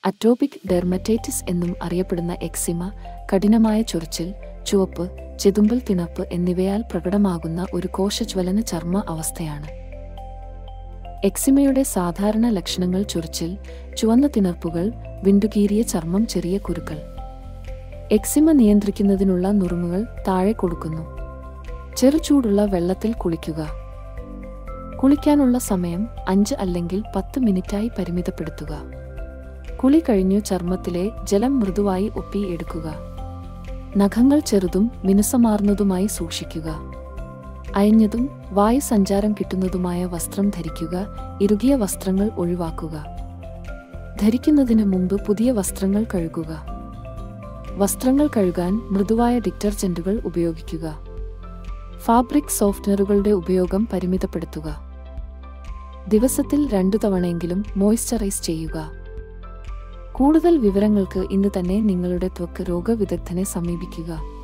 Atopic dermatitis എന്നും അറിയപ്പെടുന്ന eczema കഠിനമായ ചൊറിച്ചിൽ, ചുവപ്പ്, ചെതുമ്പൽ, തിണർപ്പ് എന്നിവയാൽ പ്രകടമാകുന്ന ഒരു കോശജ്വലന ചർമ്മ അവസ്ഥയാണ്. എക്സിമയുടെ സാധാരണ ലക്ഷണങ്ങൾ ചൊറിച്ചിൽ, ചുവന്ന തിണർപ്പുകൾ, വിണ്ടുകീറിയ ചർമ്മം, ചെറിയ കുരുക്കൾ. എക്സിമ നിയന്ത്രിക്കുന്നതിനുള്ള നുറുങ്ങുകൾ താഴെ കൊടുക്കുന്നു. ചെറുചൂടുള്ള വെള്ളത്തിൽ കുളിക്കുക. കുളിക്കാനുള്ള സമയം 5 അല്ലെങ്കിൽ 10 മിനിറ്റായി പരിമിതപ്പെടുത്തുക. കുളി കഴിഞ്ഞു ചർമ്മത്തിലെ ജലം മൃദുവായി ഒപ്പിയെടുക്കുക. നഖങ്ങൾ ചെറുതും മിനുസമാർന്നതുമായി സൂക്ഷിക്കുക. അയഞ്ഞതും വായുസഞ്ചാരം കിട്ടുന്നതുമായ വസ്ത്രം ധരിക്കുക. ഇറുകിയ വസ്ത്രങ്ങൾ ഒഴിവാക്കുക. ധരിക്കുന്നതിന് മുമ്പ് പുതിയ വസ്ത്രങ്ങൾ കഴുകുക. വസ്ത്രങ്ങൾ കഴുകാൻ മൃദുവായ ഡിറ്റർജന്റുകൾ ഉപയോഗിക്കുക. ഫാബ്രിക് സോഫ്റ്റ്നറുകളുടെ ഉപയോഗം പരിമിതപ്പെടുത്തുക. ദിവസത്തിൽ 2 തവണയെങ്കിലും മോയ്സ്ചറൈസ് ചെയ്യുക. കൂടുതൽ വിവരങ്ങൾക്ക് ഇന്ന് തന്നെ നിങ്ങളുടെ ത്വക്ക് രോഗ വിദഗ്ധനെ സമീപിക്കുക.